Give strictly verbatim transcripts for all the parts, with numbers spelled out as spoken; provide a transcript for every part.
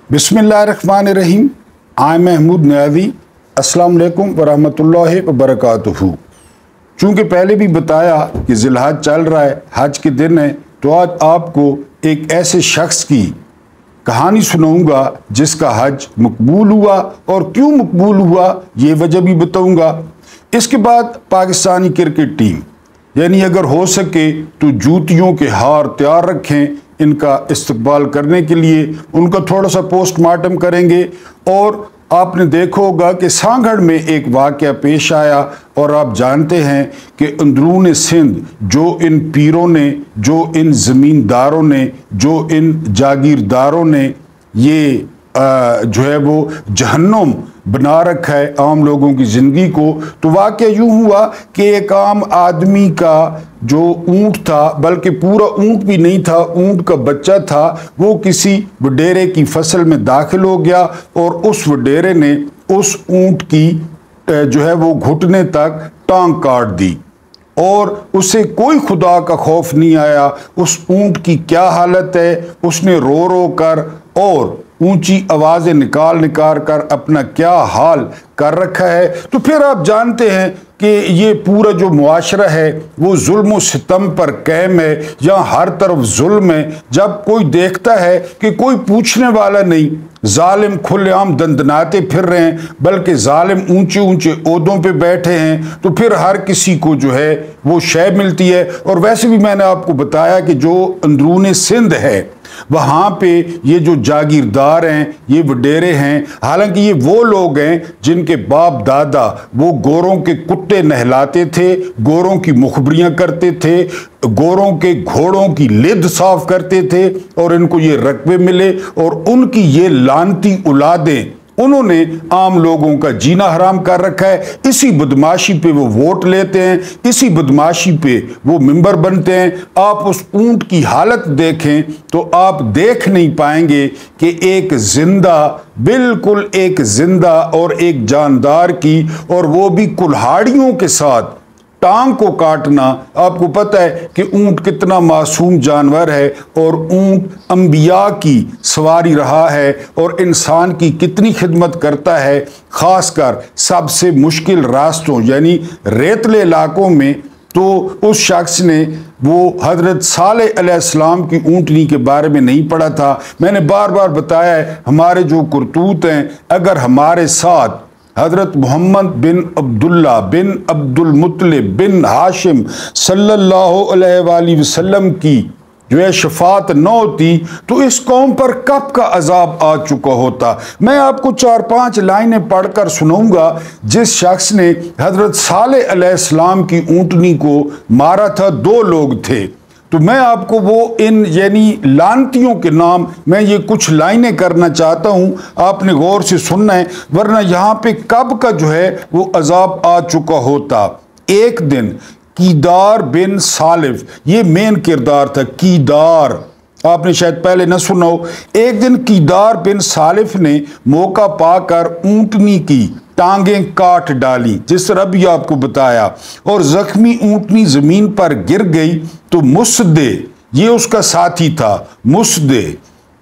बिस्मिल्लाहिर्रहमानिर्रहीम। आई महमूद न्याजी। अस्सलाम वालेकुम वरहमतुल्लाहि वबरकातुहू। चूँकि पहले भी बताया कि ज़िलहज चल रहा है, हज के दिन है, तो आज आपको एक ऐसे शख्स की कहानी सुनाऊंगा जिसका हज मकबूल हुआ, और क्यों मकबूल हुआ ये वजह भी बताऊंगा। इसके बाद पाकिस्तानी क्रिकेट टीम, यानी अगर हो सके तो जूतियों के हार तैयार रखें इनका इस्तकबाल करने के लिए। उनका थोड़ा सा पोस्टमार्टम करेंगे। और आपने देखा होगा कि सांगड़ में एक वाक़या पेश आया, और आप जानते हैं कि अंदरून सिंध जो इन पीरों ने, जो इन ज़मींदारों ने, जो इन जागीरदारों ने ये आ, जो है वो जहन्नुम बना रखा है आम लोगों की ज़िंदगी को। तो वाक़या यूँ हुआ कि एक आम आदमी का जो ऊँट था, बल्कि पूरा ऊँट भी नहीं था, ऊँट का बच्चा था, वो किसी वडेरे की फसल में दाखिल हो गया, और उस वडेरे ने उस ऊँट की जो है वो घुटने तक टांग काट दी, और उसे कोई खुदा का खौफ नहीं आया। उस ऊँट की क्या हालत है, उसने रो रो कर और ऊंची आवाज़ें निकाल निकाल कर अपना क्या हाल कर रखा है। तो फिर आप जानते हैं कि ये पूरा जो मुआशरा है वो जुल्म सितम पर कायम है, यहाँ हर तरफ जुल्म है। जब कोई देखता है कि कोई पूछने वाला नहीं, जालिम खुलेआम दंदनाते फिर रहे हैं, बल्कि जालिम ऊंचे ऊंचे ओहदों पे बैठे हैं, तो फिर हर किसी को जो है वो शय मिलती है। और वैसे भी मैंने आपको बताया कि जो अंदरून सिंध है वहाँ पे ये जो जागीरदार हैं, ये वडेरे हैं, हालांकि ये वो लोग हैं जिनके बाप दादा वो गोरों के कुत्ते नहलाते थे, गोरों की मुखबरियाँ करते थे, गोरों के घोड़ों की लिद साफ करते थे, और इनको ये रकबे मिले, और उनकी ये लानती औलादें उन्होंने आम लोगों का जीना हराम कर रखा है। इसी बदमाशी पे वो वोट लेते हैं, इसी बदमाशी पे वो मेंबर बनते हैं। आप उस ऊंट की हालत देखें तो आप देख नहीं पाएंगे कि एक जिंदा, बिल्कुल एक जिंदा और एक जानदार की, और वो भी कुल्हाड़ियों के साथ टांग को काटना। आपको पता है कि ऊंट कितना मासूम जानवर है, और ऊंट अंबिया की सवारी रहा है, और इंसान की कितनी खिदमत करता है, खासकर सबसे मुश्किल रास्तों यानी रेतले इलाकों में। तो उस शख्स ने वो हज़रत सालेह अलैहिस्सलाम की ऊँटनी के बारे में नहीं पढ़ा था। मैंने बार बार बताया है, हमारे जो करतूत हैं, अगर हमारे साथ हज़रत मोहम्मद बिन अब्दुल्ला बिन अब्दुल मुत्तलिब बिन हाशिम सल्लल्लाहु अलैहि वसल्लम की जो है शफात न होती, तो इस कौम पर कब का अजाब आ चुका होता। मैं आपको चार पांच लाइनें पढ़कर सुनाऊंगा। जिस शख्स ने हज़रत सालेह अलैहिस्सलाम की ऊँटनी को मारा था, दो लोग थे। तो मैं आपको वो इन यानी लानतियों के नाम मैं ये कुछ लाइनें करना चाहता हूँ, आपने गौर से सुनना है, वरना यहाँ पे कब का जो है वो अजाब आ चुका होता। एक दिन कीदार बिन सालिफ, ये मेन किरदार था, कीदार आपने शायद पहले न सुना हो। एक दिन कीदार बिन सालिफ ने मौका पाकर ऊँटनी की टांगें काट डाली, जिस तरह भी आपको बताया, और जख्मी ऊँटनी जमीन पर गिर गई। तो मुसदे, ये उसका साथी था, मुसदे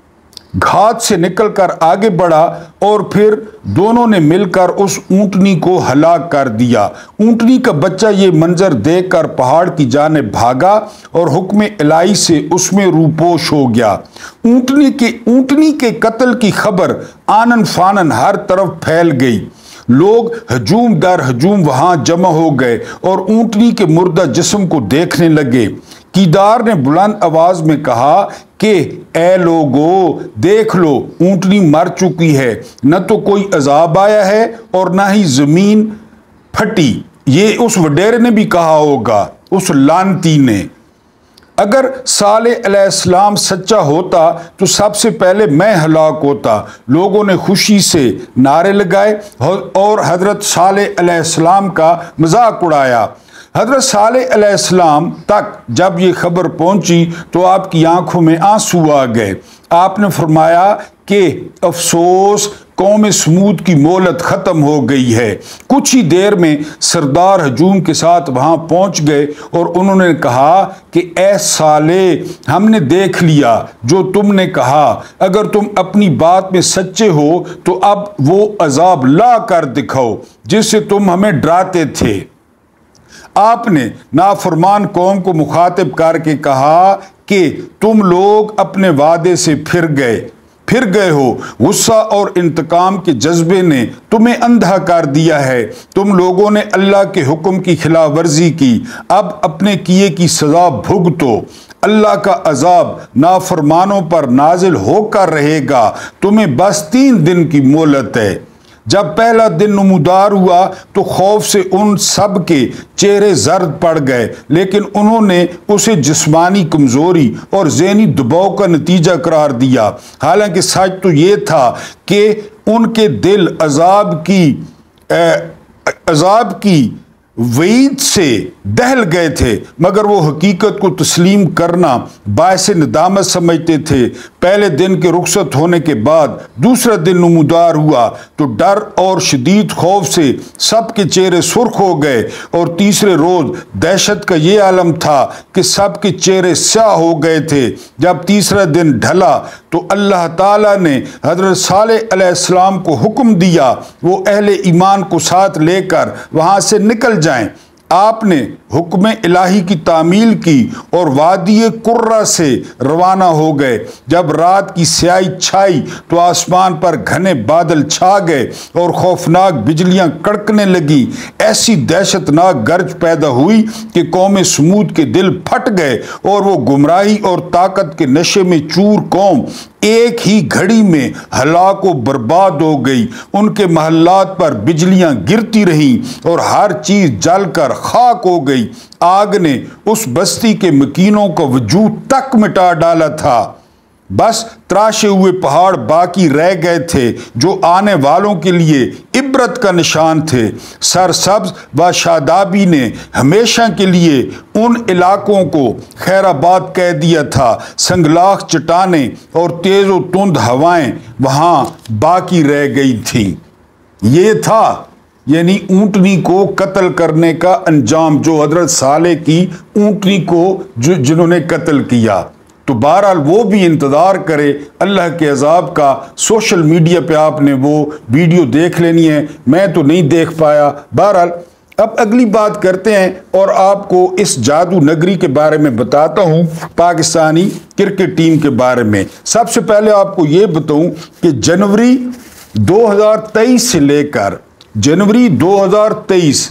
घात से निकलकर आगे बढ़ा, और फिर दोनों ने मिलकर उस ऊँटनी को हलाक कर दिया। ऊँटनी का बच्चा ये मंजर देखकर पहाड़ की जानिब भागा, और हुक्म इलाही से उसमें रूपोश हो गया। ऊँटनी के ऊँटनी के कत्ल की खबर आनन फानन हर तरफ फैल गई। लोग हजूम दर हजूम वहां जमा हो गए, और ऊँटनी के मुर्दा जिस्म को देखने लगे। कीदार ने बुलंद आवाज में कहा कि ए लोगो, देख लो, ऊँटनी मर चुकी है, न तो कोई अजाब आया है और न ही जमीन फटी। ये उस वडेरे ने भी कहा होगा, उस लानती ने। अगर सालेह अलैहिस्सलाम सच्चा होता तो सबसे पहले मैं हलाक होता। लोगों ने खुशी से नारे लगाए और हजरत सालेह अलैहिस्सलाम का मजाक उड़ाया। हजरत सालेह अलैहिस्सलाम तक जब ये खबर पहुंची तो आपकी आंखों में आंसू आ गए। आपने फरमाया कि अफसोस कौम समूद की मोहलत ख़त्म हो गई है। कुछ ही देर में सरदार हजूम के साथ वहाँ पहुँच गए और उन्होंने कहा कि ए साले, हमने देख लिया जो तुमने कहा, अगर तुम अपनी बात में सच्चे हो तो अब वो अजाब ला कर दिखाओ जिससे तुम हमें डराते थे। आपने नाफरमान कौम को मुखातिब करके कहा कि तुम लोग अपने वादे से फिर गए फिर गए हो। गुस्सा और इंतकाम के जज्बे ने तुम्हें अंधा कर दिया है। तुम लोगों ने अल्लाह के हुक्म की खिलाफ वर्जी की, अब अपने किए की सजा भुगतो। अल्लाह का अजाब नाफरमानों पर नाजिल होकर रहेगा। तुम्हें बस तीन दिन की मोहलत है। जब पहला दिन नमूदार हुआ तो खौफ से उन सब के चेहरे जर्द पड़ गए, लेकिन उन्होंने उसे जिस्मानी कमजोरी और ज़हनी दबाव का नतीजा करार दिया। हालांकि सच तो ये था कि उनके दिल अजाब की अजाब की वईद से दहल गए थे, मगर वो हकीकत को तस्लीम करना बायस नदामत समझते थे। पहले दिन के रुखसत होने के बाद दूसरा दिन नमूदार हुआ तो डर और शदीद खौफ से सबके चेहरे सुर्ख हो गए, और तीसरे रोज दहशत का ये आलम था कि सबके चेहरे स्याह हो गए थे। जब तीसरा दिन ढला तो अल्लाह ताला ने हजरत सालेह अलैहिस्सलाम को हुक्म दिया वो अहले ईमान को साथ लेकर वहाँ से निकल जाएं। आपने हुक्म इलाही की तामील की और वादी कुर्रा से रवाना हो गए। जब रात की स्याही छाई तो आसमान पर घने बादल छा गए और खौफनाक बिजलियां कड़कने लगी। ऐसी दहशतनाक गर्ज पैदा हुई कि कौम समूद के दिल फट गए और वो गुमराही और ताकत के नशे में चूर कौम एक ही घड़ी में हलाक व बर्बाद हो गई। उनके महल्लात पर बिजलियां गिरती रहीं और हर चीज जलकर खाक हो गई। आग ने उस बस्ती के मकीनों का वजूद तक मिटा डाला था। बस तराशे हुए पहाड़ बाकी रह गए थे जो आने वालों के लिए इबरत का निशान थे। सरसब्ज व शादाबी ने हमेशा के लिए उन इलाकों को खैराबाद कह दिया था। संगलाख चट्टाने और तेज व तुंद हवाएं वहां बाकी रह गई थी। ये था यानी ऊंटनी को कत्ल करने का अंजाम जो हजरत साले की ऊंटनी को जो जिन्होंने कत्ल किया। तो बहरहाल वो भी इंतज़ार करे अल्लाह के अजाब का। सोशल मीडिया पे आपने वो वीडियो देख लेनी है, मैं तो नहीं देख पाया। बहरहाल अब अगली बात करते हैं और आपको इस जादू नगरी के बारे में बताता हूँ, पाकिस्तानी क्रिकेट टीम के बारे में। सबसे पहले आपको ये बताऊँ कि जनवरी दो हज़ार तेईस से लेकर जनवरी दो हज़ार तेईस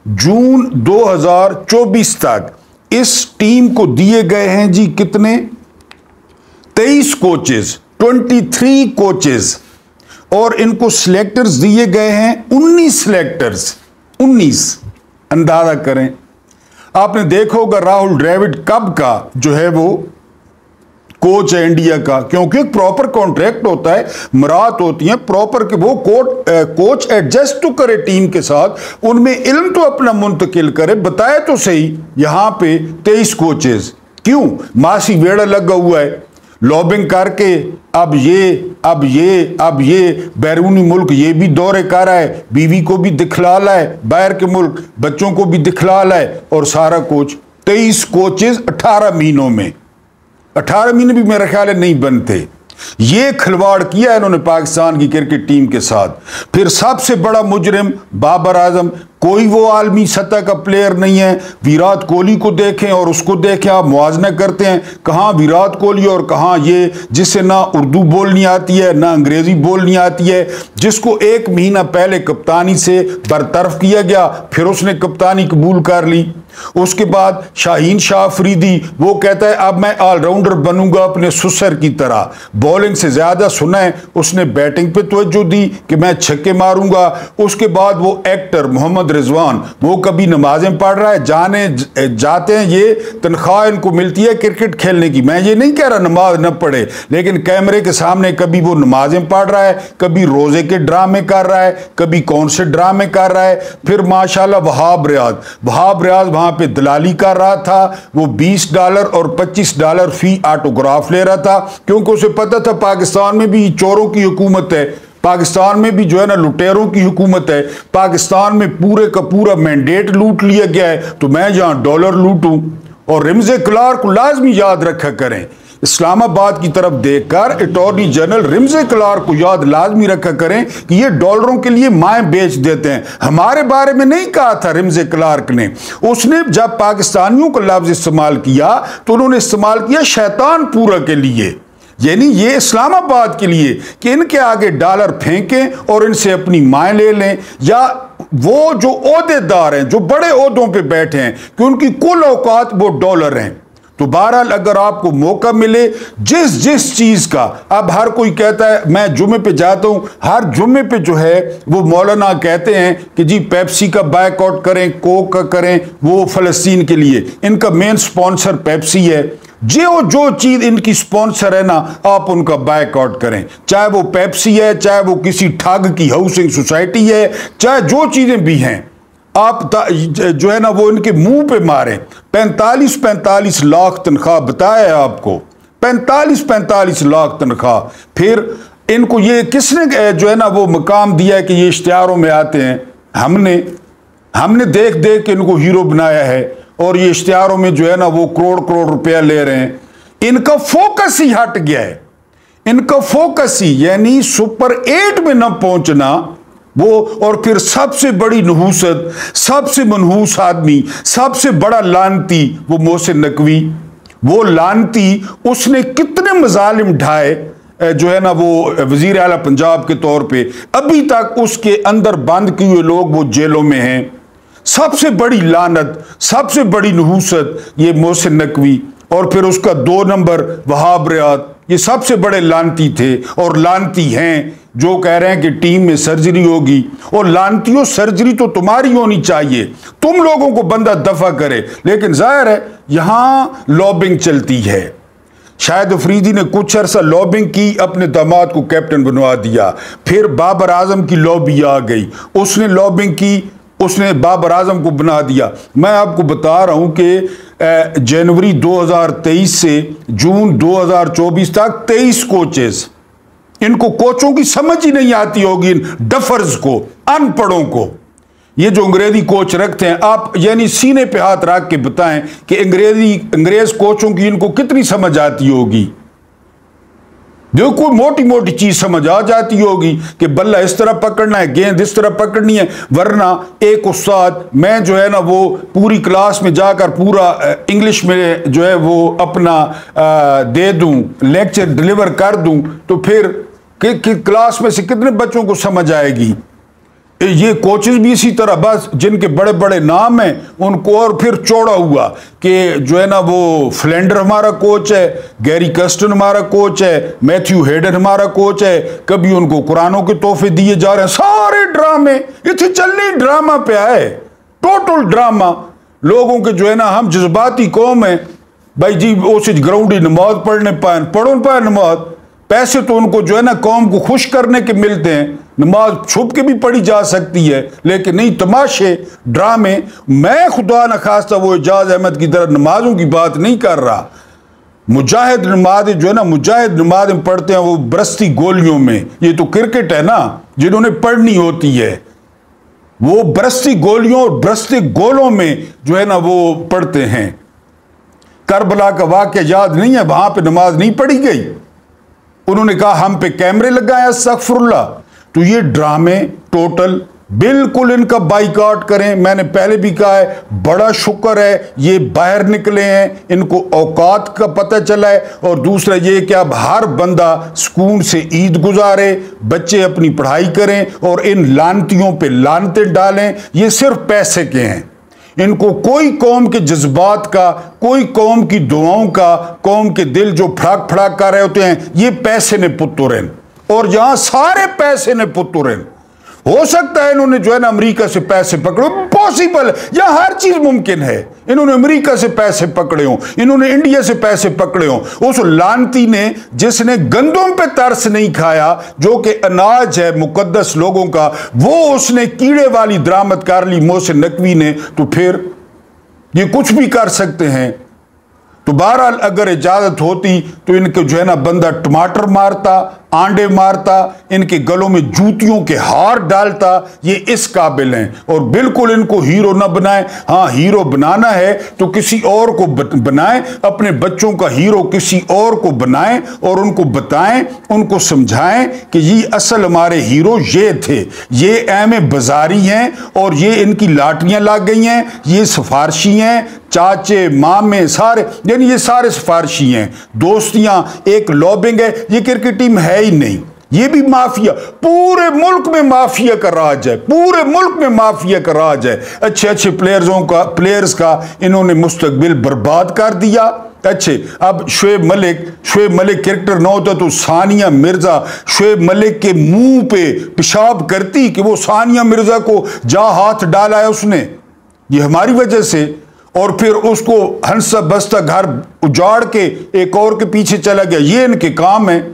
जून दो हज़ार चौबीस तक इस टीम को दिए गए हैं जी कितने तेईस कोचेस, तेईस कोचेस, और इनको सिलेक्टर्स दिए गए हैं उन्नीस सिलेक्टर्स। उन्नीस अंदाजा करें। आपने देखा होगा राहुल द्रविड़ कब का जो है वो कोच है इंडिया का, क्योंकि एक प्रॉपर कॉन्ट्रैक्ट होता है, मरात होती है प्रॉपर के वो कोच कोच एडजस्ट तो करे टीम के साथ, उनमें इल्म तो अपना मुंतकिल करे। बताए तो सही यहां पे तेईस कोचेस क्यों? मासी वेड़ा लगा हुआ है लॉबिंग करके, अब ये अब ये अब ये बैरूनी मुल्क ये भी दौरे कर रहा है, बीवी को भी दिखला रहा है, बाहर के मुल्क बच्चों को भी दिखला रहा है, और सारा कोच तेईस कोचेस अठारह महीनों में। अठारह महीने भी मेरा ख्याल है नहीं बनते। ये खिलवाड़ किया है इन्होंने पाकिस्तान की क्रिकेट टीम के साथ। फिर सबसे बड़ा मुजरिम बाबर आजम, कोई वो आलमी सतह का प्लेयर नहीं है। विराट कोहली को देखें और उसको देखें, आप मुआवजा करते हैं, कहाँ विराट कोहली और कहाँ ये जिससे ना उर्दू बोलनी आती है ना अंग्रेजी बोलनी आती है, जिसको एक महीना पहले कप्तानी से बरतरफ किया गया, फिर उसने कप्तानी कबूल कर ली। उसके बाद शाहीन शाह अफरीदी, वो कहता है अब मैं ऑलराउंडर बनूंगा अपने सुसर की तरह। बॉलिंग से ज्यादा सुना है उसने बैटिंग पे तवज्जो दी कि मैं छक्के मारूंगा। उसके बाद वो एक्टर मोहम्मद रिजवान, वो कभी नमाजें पढ़ रहा है, जाने जाते हैं, ये तनख्वाह इनको मिलती है क्रिकेट खेलने की। मैं ये नहीं कह रहा नमाज न पढ़े, लेकिन कैमरे के सामने कभी वो नमाजें पढ़ रहा है, कभी रोजे के ड्रामे कर रहा है, कभी कौन से ड्रामे कर रहा है। फिर माशाल्लाह वहाब रियाज, वहाब रियाज वहां पे दलाली कर रहा था, वो बीस डॉलर और पच्चीस डॉलर फी ऑटोग्राफ ले रहा था, क्योंकि उसे पता था पाकिस्तान में भी चोरों की हुकूमत है, पाकिस्तान में भी जो है ना लुटेरों की हुकूमत है, पाकिस्तान में पूरे का पूरा मैंडेट लूट लिया गया है, तो मैं जहां डॉलर लूटूं। और रिम्जे क्लार्क को लाजमी याद रखा करें, इस्लामाबाद की तरफ देखकर अटॉर्नी जनरल रिम्जे क्लार्क को याद लाजमी रखा करें कि ये डॉलरों के लिए माएँ बेच देते हैं। हमारे बारे में नहीं कहा था रिम्जे क्लार्क ने, उसने जब पाकिस्तानियों का लफ्ज इस्तेमाल किया तो उन्होंने इस्तेमाल किया शैतान पूरा के लिए, यानी ये इस्लामाबाद के लिए कि इनके आगे डॉलर फेंकें और इनसे अपनी माएँ ले लें, या वो जो ओहदेदार हैं जो बड़े ओहदों पे बैठे हैं कि उनकी कुल औकात वो डॉलर हैं। तो बहरहाल अगर आपको मौका मिले जिस जिस चीज़ का, अब हर कोई कहता है, मैं जुमे पे जाता हूँ, हर जुमे पे जो है वो मौलाना कहते हैं कि जी पेप्सी का बायकॉट करें, कोक का करें, वो फ़लस्तीन के लिए, इनका मेन स्पॉन्सर पेप्सी है, जो जो चीज़ इनकी स्पॉन्सर है ना आप उनका बायकॉट करें, चाहे वो पेप्सी है, चाहे वो किसी ठग की हाउसिंग सोसाइटी है, चाहे जो चीज़ें भी हैं, आप जो है ना वो इनके मुंह पे मारें। पैंतालीस पैंतालीस लाख तनख्वाह बताया है आपको, पैंतालीस पैंतालीस लाख तनख्वाह। फिर इनको ये किसने जो है ना वो मकाम दिया है कि ये इश्तिहारों में आते हैं? हमने हमने देख देख के इनको हीरो बनाया है, और ये इश्तिहारों में जो है ना वो करोड़ करोड़ रुपया ले रहे हैं। इनका फोकस ही हट गया है, इनका फोकस ही यानी सुपर एट में न पहुंचना वो। और फिर सबसे बड़ी नहूसत, सबसे मनहूस आदमी, सबसे बड़ा लानती वो मोहसिन नकवी, वो लानती, उसने कितने मजालिम ढाए जो है ना वो वजीर आला पंजाब के तौर पे, अभी तक उसके अंदर बंद किए हुए लोग वो जेलों में हैं। सबसे बड़ी लानत, सबसे बड़ी नहूसत ये मोहसिन नकवी, और फिर उसका दो नंबर वहाब रियाज, ये सबसे बड़े लानती थे और लानती हैं जो कह रहे हैं कि टीम में सर्जरी होगी। और लानतियों सर्जरी तो तुम्हारी होनी चाहिए, तुम लोगों को बंदा दफा करे, लेकिन जाहिर है यहां लॉबिंग चलती है। शाहिद अफरीदी ने कुछ अरसा लॉबिंग की, अपने दामाद को कैप्टन बनवा दिया, फिर बाबर आजम की लॉबी आ गई, उसने लॉबिंग की, उसने बाबर आजम को बना दिया। मैं आपको बता रहा हूं कि जनवरी दो हज़ार तेईस से जून दो हज़ार चौबीस तक तेईस कोचेस, इनको कोचों की समझ ही नहीं आती होगी, इन डफर्स को, अनपढ़ों को। ये जो अंग्रेजी कोच रखते हैं, आप यानी सीने पे हाथ रख के बताएं कि अंग्रेजी अंग्रेज कोचों की इनको कितनी समझ आती होगी। जो कोई मोटी मोटी चीज समझ आ जाती होगी कि बल्ला इस तरह पकड़ना है, गेंद इस तरह पकड़नी है। वरना एक उस्ताद, मैं जो है ना वो पूरी क्लास में जाकर पूरा इंग्लिश में जो है वो अपना आ, दे दूं, लेक्चर डिलीवर कर दूं, तो फिर कि, कि क्लास में से कितने बच्चों को समझ आएगी। ये कोचेस भी इसी तरह, बस जिनके बड़े बड़े नाम हैं उनको, और फिर चौड़ा हुआ कि जो है ना वो फ्लेंडर हमारा कोच है, गैरी कस्टन हमारा कोच है, मैथ्यू हेडन हमारा कोच है, कभी उनको कुरानों के तोहफे दिए जा रहे हैं। सारे ड्रामे इतने चलने ड्रामा पे आए, टोटल ड्रामा। लोगों के जो है ना, हम जज्बाती कौम है भाई जी, उस ग्राउंडी नमाज पढ़ने पाए, पढ़ो पाए नमाज, पैसे तो उनको जो है ना कौम को खुश करने के मिलते हैं, नमाज छुप के भी पढ़ी जा सकती है, लेकिन नहीं तमाशे, ड्रामे। मैं खुदा न खास्ता वो एजाज अहमद की तरह नमाजों की बात नहीं कर रहा। मुजाहिद नमाज जो है ना, मुजाहिद नमाज पढ़ते हैं वो बरसती गोलियों में। ये तो क्रिकेट है ना जिन्होंने पढ़नी होती है, वो बरसती गोलियों और बरसते गोलों में जो है ना वो पढ़ते हैं। करबला का वाक़या याद नहीं है, वहां पे नमाज नहीं पढ़ी गई, उन्होंने कहा हम पे कैमरे लगाए, अस्तगफुरुल्लाह। तो ये ड्रामे टोटल बिल्कुल इनका बाइकआउट करें। मैंने पहले भी कहा है, बड़ा शुक्र है ये बाहर निकले हैं, इनको औकात का पता चला है। और दूसरा ये कि अब हर बंदा सुकून से ईद गुजारे, बच्चे अपनी पढ़ाई करें और इन लानतियों पे लानते डालें। ये सिर्फ पैसे के हैं, इनको कोई कौम के जज्बात का, कोई कौम की दुआओं का, कौम के दिल जो फड़ाक फड़ाक कर रहे होते हैं, ये पैसे ने पुत्तुरन, और यहां सारे पैसे ने पुत्तुरन। हो सकता है इन्होंने जो है ना अमेरिका से पैसे पकड़े, पॉसिबल, या हर चीज मुमकिन है। इन्होंने अमेरिका से पैसे पकड़े हो, इन्होंने इंडिया से पैसे पकड़े हो। उस लानती ने जिसने गंदम पे तरस नहीं खाया, जो कि अनाज है मुकद्दस लोगों का, वो उसने कीड़े वाली दरामद कर ली मोहसिन नकवी ने, तो फिर ये कुछ भी कर सकते हैं। तो बहरहाल अगर इजाजत होती तो इनको जो है ना बंदा टमाटर मारता, आंडे मारता, इनके गलों में जूतियों के हार डालता। ये इस काबिल हैं और बिल्कुल इनको हीरो ना बनाए। हाँ, हीरो बनाना है तो किसी और को बनाएं, अपने बच्चों का हीरो किसी और को बनाएं और उनको बताएं, उनको समझाएं कि ये असल हमारे हीरो ये थे, ये एम बाजारी हैं और ये इनकी लाटरियां लग गई हैं, ये सिफारशी हैं, चाचे मामे सारे, यानी ये सारे सिफारशी हैं। दोस्तियां, एक लॉबिंग है, ये क्रिकेट टीम है ही नहीं, ये भी माफिया, पूरे मुल्क में माफिया का राज है, पूरे मुल्क में माफिया का राज है। अच्छे अच्छे प्लेयर्सों का प्लेयर्स का इन्होंने मुस्तकबिल बर्बाद कर दिया। अच्छे, अब शुएब मलिक शुएब मलिक क्रिकेटर ना होता तो सानिया मिर्जा शुएब मलिक के मुंह पे पेशाब करती कि वो सानिया मिर्जा को जा हाथ डाला है उसने, ये हमारी वजह से। और फिर उसको हंसा बस्ता घर उजाड़ के एक और के पीछे चला गया। ये इनके काम है,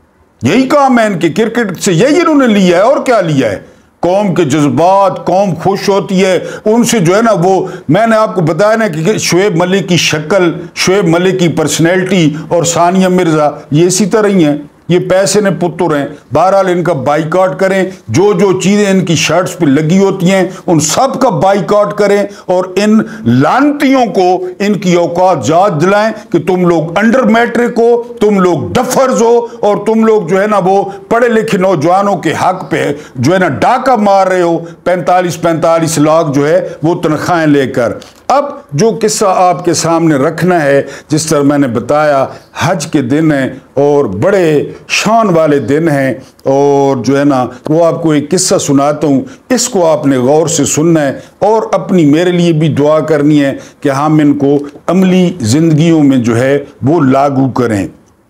यही काम है इनके, क्रिकेट से यही इन्होंने लिया है और क्या लिया है। कौम के जज्बात, कौम खुश होती है उनसे जो है ना, वो मैंने आपको बताया ना कि शुएब मलिक की शक्ल, शुएब मलिक की पर्सनैलिटी और सानिया मिर्जा ये इसी तरह ही है। ये पैसे ने पुत्र हैं। बहरहाल इनका बाइकआउट करें, जो जो चीज़ें इनकी शर्ट्स पे लगी होती हैं उन सब का बाइकआउट करें और इन लानतियों को इनकी औकात याद दिलाएं कि तुम लोग अंडर मैट्रिक हो, तुम लोग डफर्स हो और तुम लोग जो है ना वो पढ़े लिखे नौजवानों के हक पे जो है ना डाका मार रहे हो, पैंतालीस पैंतालीस लाख जो है वो तनख्वाहें लेकर। अब जो किस्सा आपके सामने रखना है, जिस तरह मैंने बताया, हज के दिन हैं और बड़े शान वाले दिन हैं और जो है ना वो आपको एक किस्सा सुनाता हूँ, इसको आपने गौर से सुनना है और अपनी मेरे लिए भी दुआ करनी है कि हम इनको अमली ज़िंदगियों में जो है वो लागू करें।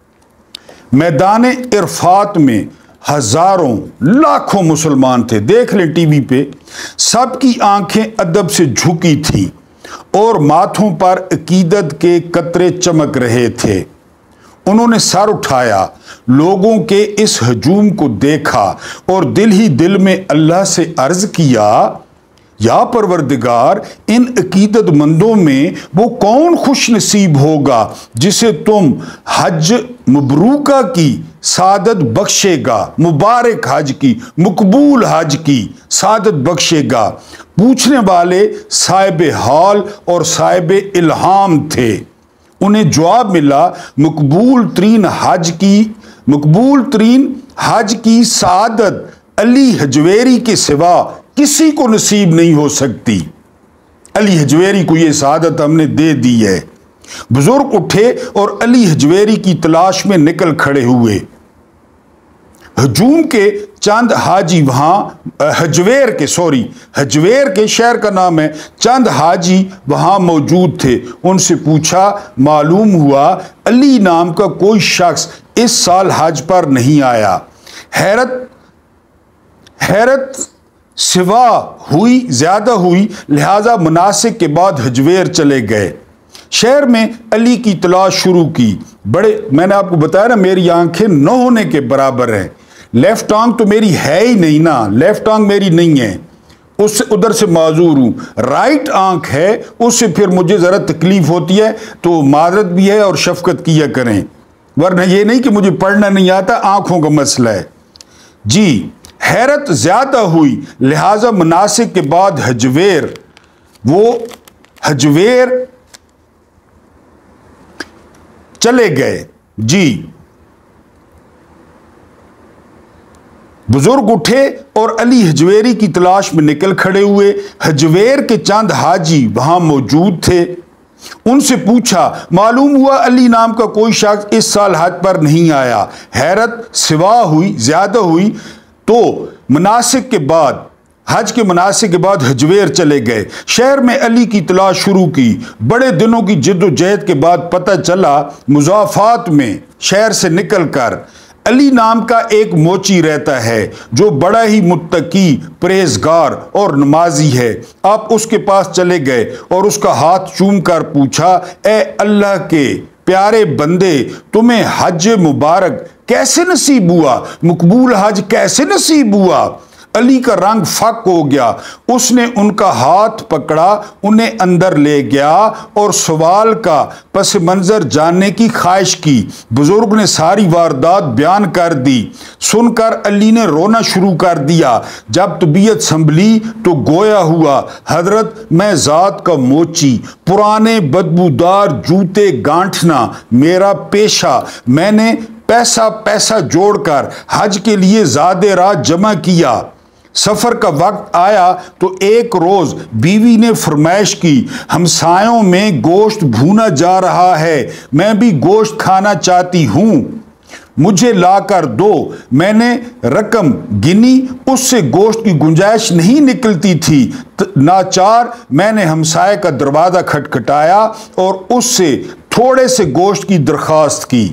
मैदान इरफात में हजारों लाखों मुसलमान थे, देख लें टीवी पे, सबकी आंखें अदब से झुकी थी और माथों पर अकीदत के कतरे चमक रहे थे। उन्होंने सर उठाया, लोगों के इस हजूम को देखा और दिल ही दिल में अल्लाह से अर्ज किया, या परवरदिगार, इन अकीदतमंदों में वो कौन खुश नसीब होगा जिसे तुम हज मबरूका की सादत बख्शेगा, मुबारक हज की, मकबूल हज की सादत बख्शेगा। पूछने वाले साहिब हाल और साहिब इल्हाम थे। उन्हें जवाब मिला, मकबूल तरीन हज की मकबूल तरीन हज की सादत अली हजवेरी के सिवा किसी को नसीब नहीं हो सकती। अली हजवेरी को यह सादत हमने दे दी है। बुजुर्ग उठे और अली हजवेरी की तलाश में निकल खड़े हुए। हजूम के चंद हाजी वहां हजवेर के सॉरी हजवेर के शहर का नाम है, चंद हाजी वहां मौजूद थे। उनसे पूछा, मालूम हुआ अली नाम का कोई शख्स इस साल हज पर नहीं आया। हैरत हैरत सिवा हुई ज्यादा हुई, लिहाजा मुनासिक के बाद हजवेर चले गए। शहर में अली की तलाश शुरू की। बड़े, मैंने आपको बताया ना मेरी आंखें न होने के बराबर हैं। लेफ्ट आंख तो मेरी है ही नहीं ना, लेफ्ट आंख मेरी नहीं है, उससे उधर से माजूर हूं। राइट आंख है, उससे फिर मुझे जरा तकलीफ होती है, तो माजरत भी है और शफकत किया करें, वरना ये नहीं कि मुझे पढ़ना नहीं आता, आंखों का मसला है जी। हैरत ज्यादा हुई, लिहाजा मुनासिक के बाद हजवेर वो हजवेर चले गए जी। बुजुर्ग उठे और अली हजवेरी की तलाश में निकल खड़े हुए। हजवेर के चंद हाजी वहां मौजूद थे। उनसे पूछा, मालूम हुआ अली नाम का कोई शख्स इस साल हज पर नहीं आया। हैरत सिवा हुई ज्यादा हुई तो मुनासिक के बाद हज के मुनासिक के बाद हजवेर चले गए। शहर में अली की तलाश शुरू की। बड़े दिनों की जिद्दोजहद के बाद पता चला मुजाफात में शहर से निकलकर अली नाम का एक मोची रहता है जो बड़ा ही मुत्तकी, परहेजगार और नमाजी है। आप उसके पास चले गए और उसका हाथ चूम कर पूछा, ए अल्लाह के प्यारे बंदे, तुम्हें हज मुबारक कैसे नसीब हुआ, मकबूल हज कैसे नसीब हुआ? अली का रंग फक हो गया। उसने उनका हाथ पकड़ा, उन्हें अंदर ले गया और सवाल का पस मंजर जानने की ख्वाहिश की। बुजुर्ग ने सारी वारदात बयान कर दी। सुनकर अली ने रोना शुरू कर दिया। जब तबीयत संभली तो गोया हुआ, हजरत मैं ज़ात का मोची, पुराने बदबूदार जूते गांठना मेरा पेशा। मैंने पैसा पैसा जोड़कर हज के लिए ज़्यादा रात जमा किया। सफ़र का वक्त आया तो एक रोज़ बीवी ने फरमाइश की, हमसायों में गोश्त भूना जा रहा है, मैं भी गोश्त खाना चाहती हूँ, मुझे ला कर दो। मैंने रकम गिनी, उससे गोश्त की गुंजाइश नहीं निकलती थी। नाचार मैंने हमसाये का दरवाज़ा खटखटाया और उससे थोड़े से गोश्त की दरख्वास्त की।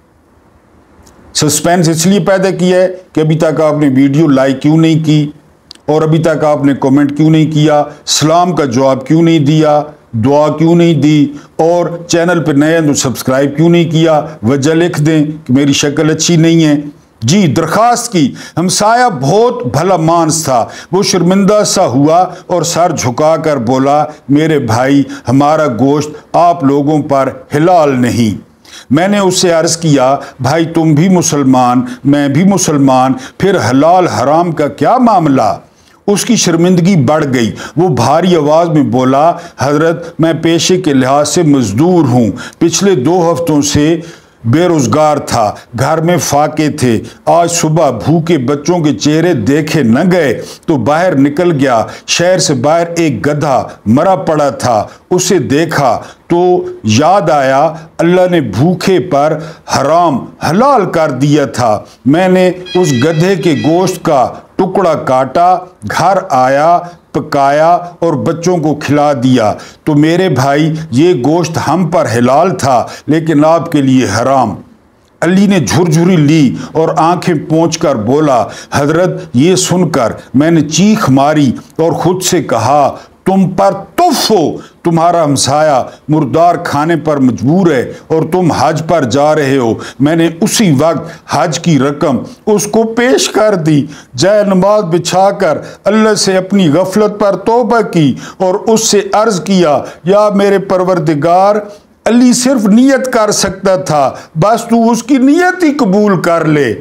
सस्पेंस इसलिए पैदा किया है कि अभी तक आपने वीडियो लाइक क्यों नहीं की और अभी तक आपने कमेंट क्यों नहीं किया, सलाम का जवाब क्यों नहीं दिया, दुआ क्यों नहीं दी और चैनल पर नए हैं तो सब्सक्राइब क्यों नहीं किया। वजह लिख दें कि मेरी शक्ल अच्छी नहीं है। जी, दरख्वास्त की। हमसाया बहुत भला मानस था। वो शर्मिंदा सा हुआ और सर झुकाकर बोला, मेरे भाई, हमारा गोश्त आप लोगों पर हिलाल नहीं। मैंने उससे अर्ज़ किया, भाई तुम भी मुसलमान, मैं भी मुसलमान, फिर हलाल हराम का क्या मामला? उसकी शर्मिंदगी बढ़ गई। वो भारी आवाज़ में बोला, हजरत मैं पेशे के लिहाज से मजदूर हूँ, पिछले दो हफ्तों से बेरोजगार था, घर में फाके थे। आज सुबह भूखे बच्चों के चेहरे देखे न गए तो बाहर निकल गया। शहर से बाहर एक गधा मरा पड़ा था, उसे देखा तो याद आया अल्लाह ने भूखे पर हराम हलाल कर दिया था। मैंने उस गधे के गोश्त का टुकड़ा काटा, घर आया, पकाया और बच्चों को खिला दिया। तो मेरे भाई, ये गोश्त हम पर हिलाल था लेकिन आपके लिए हराम। अली ने झुरझुरी ली और आंखें पोंछकर बोला, हजरत ये सुनकर मैंने चीख मारी और खुद से कहा, तुम पर तुफ हो, तुम्हारा हमसाया मुर्दार खाने पर मजबूर है और तुम हज पर जा रहे हो। मैंने उसी वक्त हज की रकम उसको पेश कर दी। जय नमाज बिछाकर अल्लाह से अपनी गफलत पर तौबा की और उससे अर्ज किया, या मेरे परवरदिगार, अली सिर्फ नियत कर सकता था, बस तू उसकी नियत ही कबूल कर ले।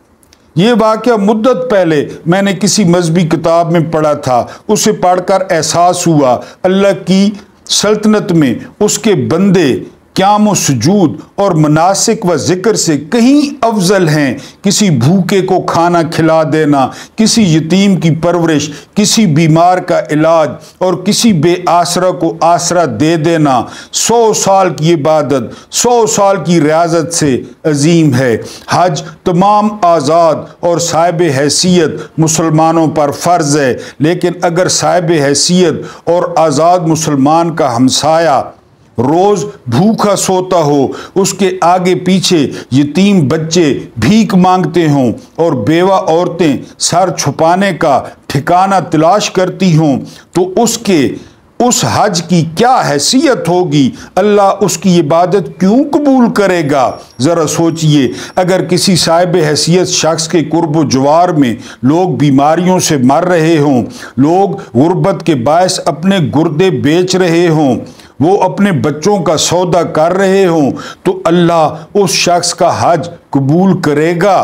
ये वाक़या मुद्दत पहले मैंने किसी मजहबी किताब में पढ़ा था। उसे पढ़कर एहसास हुआ अल्लाह की सल्तनत में उसके बंदे क़याम व सुजूद और मनासिक व ज़िक्र से कहीं अफजल हैं। किसी भूखे को खाना खिला देना, किसी यतीम की परवरिश, किसी बीमार का इलाज और किसी बेआसरा को आसरा दे देना सौ साल की इबादत, सौ साल की रियाजत से अजीम है। हज तमाम आज़ाद और साहिब हैसियत मुसलमानों पर फ़र्ज़ है, लेकिन अगर साहिब हैसियत और आज़ाद मुसलमान का हमसाया रोज़ भूखा सोता हो, उसके आगे पीछे यतीम बच्चे भीख मांगते हों और बेवा औरतें सर छुपाने का ठिकाना तलाश करती हों, तो उसके उस हज की क्या हैसियत होगी? अल्लाह उसकी इबादत क्यों कबूल करेगा? ज़रा सोचिए, अगर किसी साहिब हैसियत शख्स के कुर्ब जवार में लोग बीमारियों से मर रहे हों, लोग गुर्बत के बायस अपने गुर्दे बेच रहे हों, वो अपने बच्चों का सौदा कर रहे हों, तो अल्लाह उस शख्स का हज कबूल करेगा?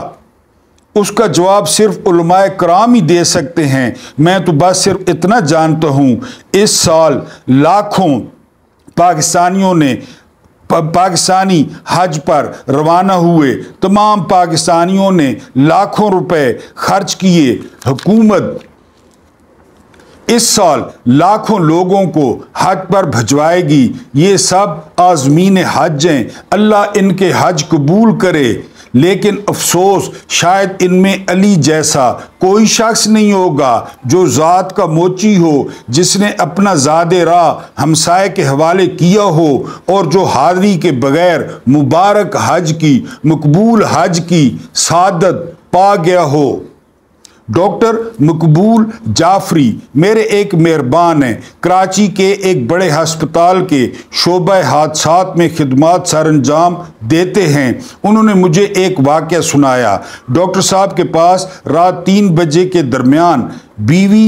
उसका जवाब सिर्फ उलमाए कराम ही दे सकते हैं। मैं तो बस सिर्फ इतना जानता हूँ, इस साल लाखों पाकिस्तानियों ने पाकिस्तानी हज पर रवाना हुए, तमाम पाकिस्तानियों ने लाखों रुपए खर्च किए। हुकूमत इस साल लाखों लोगों को हज पर भिजवाएगी। ये सब आज़मीन हज हैं, अल्लाह इनके हज कबूल करे। लेकिन अफसोस शायद इनमें अली जैसा कोई शख्स नहीं होगा जो ज़ात का मोची हो, जिसने अपना ज़ादे राह हमसाये के हवाले किया हो और जो हाज़री के बगैर मुबारक हज की, मकबूल हज की सादत पा गया हो। डॉक्टर मकबूल जाफरी मेरे एक मेहरबान हैं, कराची के एक बड़े हस्पताल के शोबा हादसात में खिदमत सर अंजाम देते हैं। उन्होंने मुझे एक वाक़या सुनाया। डॉक्टर साहब के पास रात तीन बजे के दरमियान बीवी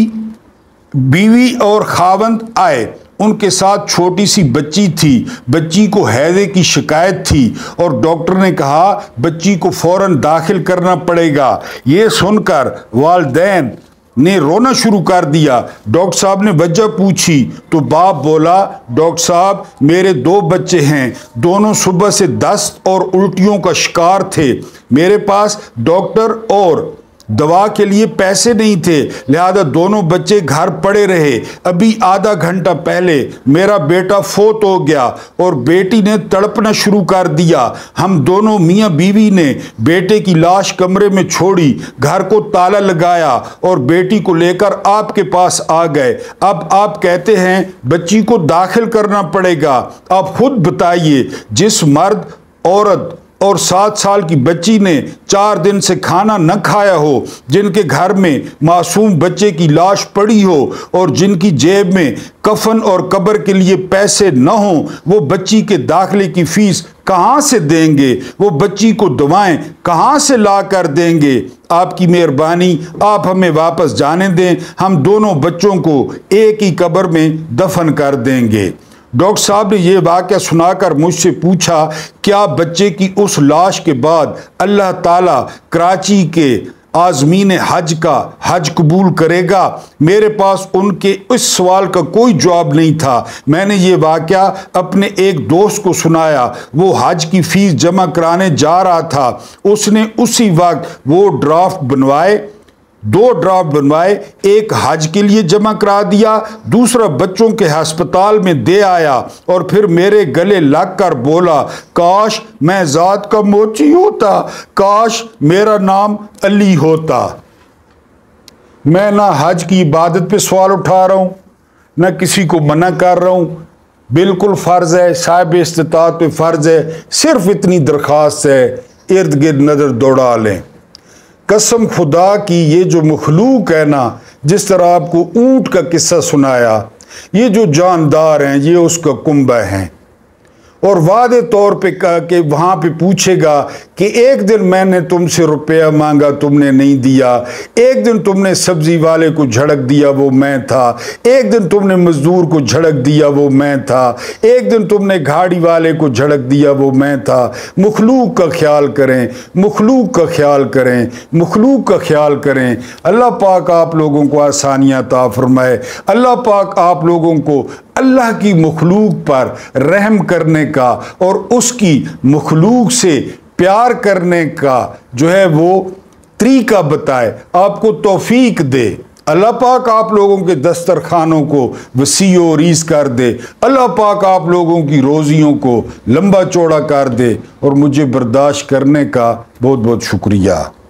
बीवी और खावंद आए। उनके साथ छोटी सी बच्ची थी। बच्ची को हैजे की शिकायत थी और डॉक्टर ने कहा बच्ची को फौरन दाखिल करना पड़ेगा। ये सुनकर वालिदैन ने रोना शुरू कर दिया। डॉक्टर साहब ने वजह पूछी तो बाप बोला, डॉक्टर साहब मेरे दो बच्चे हैं, दोनों सुबह से दस्त और उल्टियों का शिकार थे। मेरे पास डॉक्टर और दवा के लिए पैसे नहीं थे, लिहाजा दोनों बच्चे घर पड़े रहे। अभी आधा घंटा पहले मेरा बेटा फोत हो गया और बेटी ने तड़पना शुरू कर दिया। हम दोनों मियाँ बीवी ने बेटे की लाश कमरे में छोड़ी, घर को ताला लगाया और बेटी को लेकर आपके पास आ गए। अब आप कहते हैं बच्ची को दाखिल करना पड़ेगा। आप खुद बताइए, जिस मर्द, औरत और सात साल की बच्ची ने चार दिन से खाना न खाया हो, जिनके घर में मासूम बच्चे की लाश पड़ी हो और जिनकी जेब में कफन और कब्र के लिए पैसे न हो, वो बच्ची के दाखिले की फीस कहाँ से देंगे? वो बच्ची को दवाएं कहाँ से ला कर देंगे? आपकी मेहरबानी, आप हमें वापस जाने दें, हम दोनों बच्चों को एक ही कब्र में दफन कर देंगे। डॉक्टर साहब ने यह वाक़या सुनाकर मुझसे पूछा, क्या बच्चे की उस लाश के बाद अल्लाह ताला कराची के आज़मीन हज का हज कबूल करेगा? मेरे पास उनके इस सवाल का कोई जवाब नहीं था। मैंने ये वाक़या अपने एक दोस्त को सुनाया। वो हज की फ़ीस जमा कराने जा रहा था। उसने उसी वक्त वो ड्राफ्ट बनवाए, दो ड्राफ्ट बनवाए, एक हज के लिए जमा करा दिया, दूसरा बच्चों के अस्पताल में दे आया और फिर मेरे गले लग कर बोला, काश मैं ज़ात का मोची होता, काश मेरा नाम अली होता। मैं ना हज की इबादत पे सवाल उठा रहा हूँ, ना किसी को मना कर रहा हूँ। बिल्कुल फ़र्ज़ है, साहिब इस्तिताअत पे फ़र्ज़ है। सिर्फ इतनी दरख्वास्त है, इर्द गिर्द नज़र दौड़ा लें। कसम खुदा की, ये जो मखलूक है ना, जिस तरह आपको ऊंट का किस्सा सुनाया, ये जो जानदार हैं ये उसका कुंबा हैं। और वादे तौर पे कहा कि वहाँ पे पूछेगा कि एक दिन मैंने तुमसे रुपया मांगा, तुमने नहीं दिया। एक दिन तुमने सब्जी वाले को झड़क दिया, वो मैं था। एक दिन तुमने मजदूर को झड़क दिया, वो मैं था। एक दिन तुमने गाड़ी वाले को झड़क दिया, वो मैं था। मखलूक का ख्याल करें, मखलूक का ख्याल करें, मखलूक का ख्याल करें। अल्लाह पाक आप लोगों को आसानियाँ अता फरमाए। अल्लाह पाक आप लोगों को अल्लाह की मखलूक पर रहम करने का और उसकी मखलूक से प्यार करने का जो है वो तरीका बताए, आपको तौफीक दे। अल्लाह पाक आप लोगों के दस्तरखानों को वसी और रीज़ कर दे। अल्लाह पाक आप लोगों की रोज़ियों को लंबा चौड़ा कर दे और मुझे बर्दाश्त करने का बहुत बहुत शुक्रिया।